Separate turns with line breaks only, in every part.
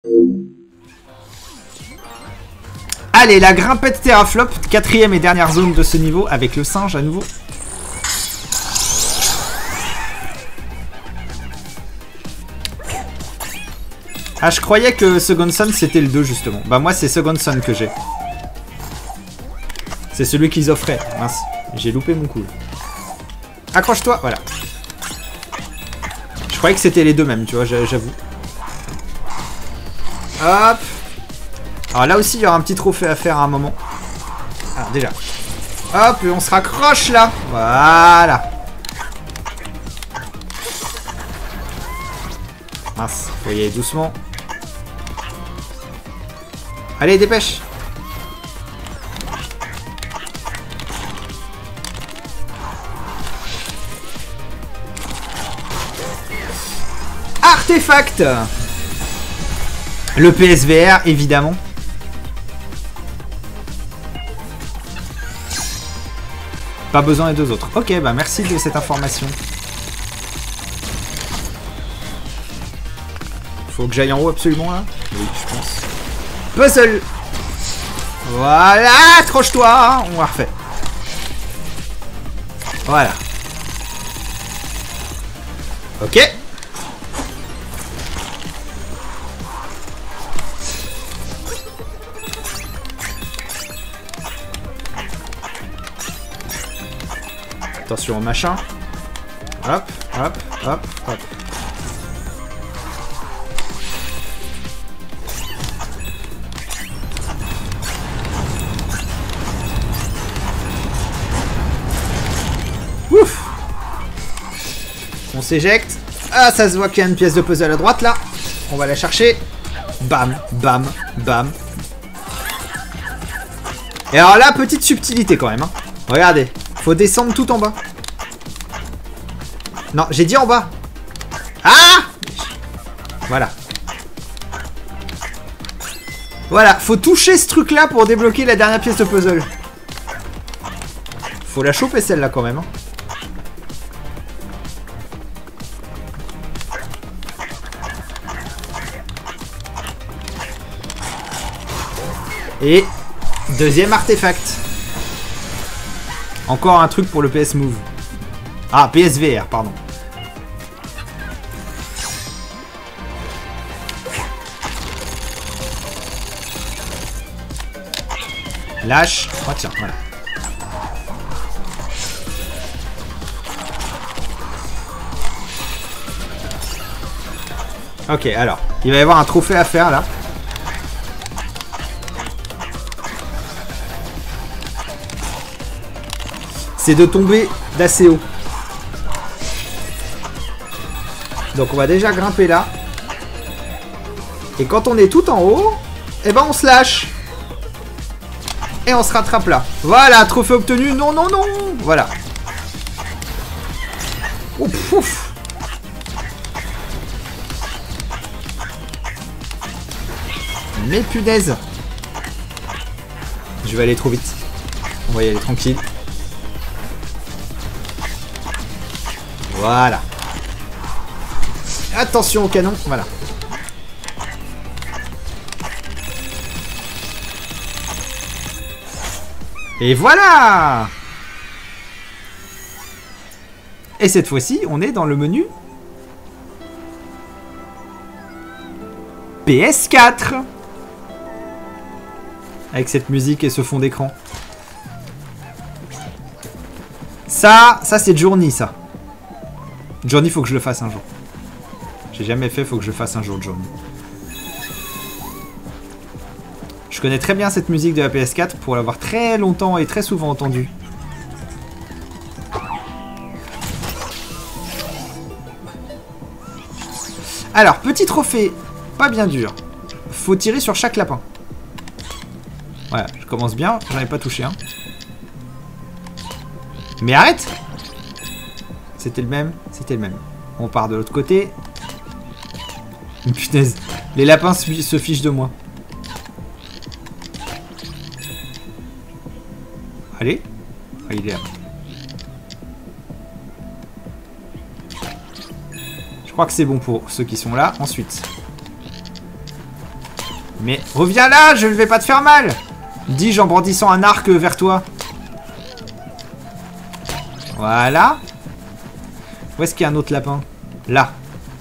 Allez, la grimpette teraflop, 4ème et dernière zone de ce niveau avec le singe à nouveau. Ah, je croyais que Second Son c'était le 2 justement. Bah moi c'est Second Son que j'ai. C'est celui qu'ils offraient. Mince, j'ai loupé mon coup. Accroche-toi, voilà. Je croyais que c'était les deux même, tu vois, j'avoue. Hop. Alors là aussi il y aura un petit trophée à faire à un moment. Alors déjà. Hop, et on se raccroche là. Voilà. Mince, faut y aller doucement. Allez, dépêche. Artefact. Le PSVR, évidemment. Pas besoin des deux autres. Ok, bah merci de cette information. Faut que j'aille en haut absolument là. Oui, je pense. Puzzle. Voilà, accroche-toi. On va refaire. Voilà. Ok. Attention au machin. Hop, hop, hop, hop. Ouf. On s'éjecte. Ah, ça se voit qu'il y a une pièce de puzzle à droite là. On va la chercher. Bam, bam, bam. Et alors là, petite subtilité quand même. Hein. Regardez. Faut descendre tout en bas. Non, j'ai dit en bas. Ah! Voilà. Voilà, faut toucher ce truc là pour débloquer la dernière pièce de puzzle. Faut la choper celle-là quand même. Hein. Et deuxième artefact. Encore un truc pour le PS Move. Ah, PSVR, pardon. Lâche. Oh tiens, voilà. Ok, alors. Il va y avoir un trophée à faire là. C'est de tomber d'assez haut. Donc on va déjà grimper là. Et quand on est tout en haut, eh ben on se lâche. Et on se rattrape là. Voilà, trophée obtenu. Non, non, non. Voilà. Ouf, ouf. Mais punaise. Je vais aller trop vite. On va y aller tranquille. Voilà. Attention au canon. Voilà. Et voilà. Et cette fois-ci, on est dans le menu PS4. Avec cette musique et ce fond d'écran. Ça c'est Journey, ça. Journey, faut que je le fasse un jour. J'ai jamais fait, faut que je fasse un jour Journey. Je connais très bien cette musique de la PS4 pour l'avoir très longtemps et très souvent entendue. Alors, petit trophée, pas bien dur. Faut tirer sur chaque lapin. Voilà, je commence bien, j'en ai pas touché un. Mais arrête! C'était le même, c'était le même. On part de l'autre côté. Punaise, les lapins se fichent de moi. Allez. Ah, il est là. Je crois que c'est bon pour ceux qui sont là. Ensuite. Mais reviens là, je ne vais pas te faire mal. Dis-je en brandissant un arc vers toi. Voilà. Où est-ce qu'il y a un autre lapin? Là.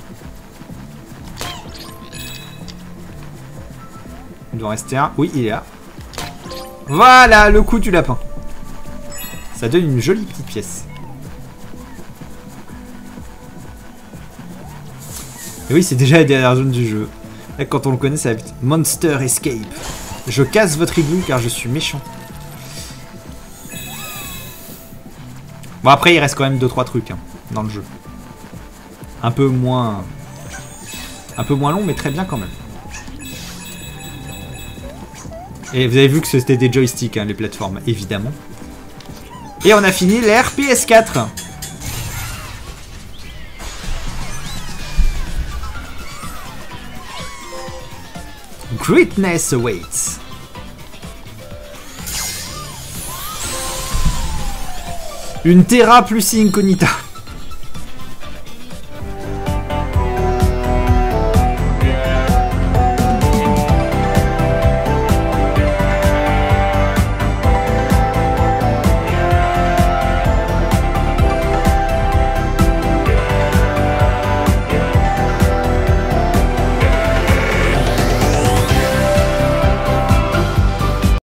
Il doit en rester un. Oui, il est là. Voilà, le coup du lapin. Ça donne une jolie petite pièce. Et oui, c'est déjà la dernière zone du jeu. Et quand on le connaît, ça va vite. Monster Escape. Je casse votre igloo car je suis méchant. Bon, après, il reste quand même 2-3 trucs hein, dans le jeu. Un peu moins long, mais très bien quand même. Et vous avez vu que c'était des joysticks, hein, les plateformes, évidemment. Et on a fini l'ère PS4. Greatness awaits. Une Terra plus Incognita.